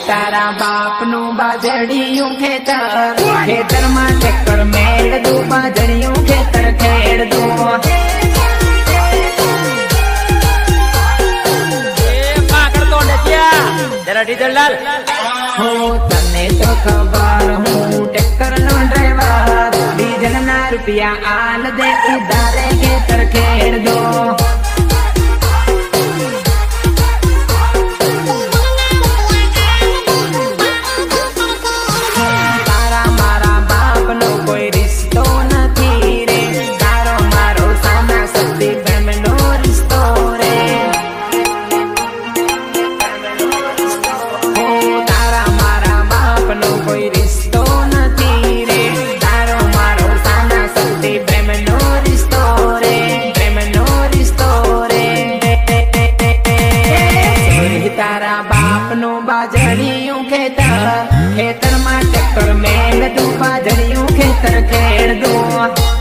तारा बाप नु बाजड़ियों खेतर खेतर में ट्रैक्टर मेल दू बाजड़ियों खेतर खेड़ दू जरा डीजल डाल हो तने तो खबर हूँ ट्रैक्टर नो ड्राइवर डीजल ना रुपया आल दे उधारे खेतर खेड़ दो तारा बाप नो बाजड़ियों खेतर खेतर में ट्रैक्टर मेल दू बाजड़ियों खेतर खेड़ दो।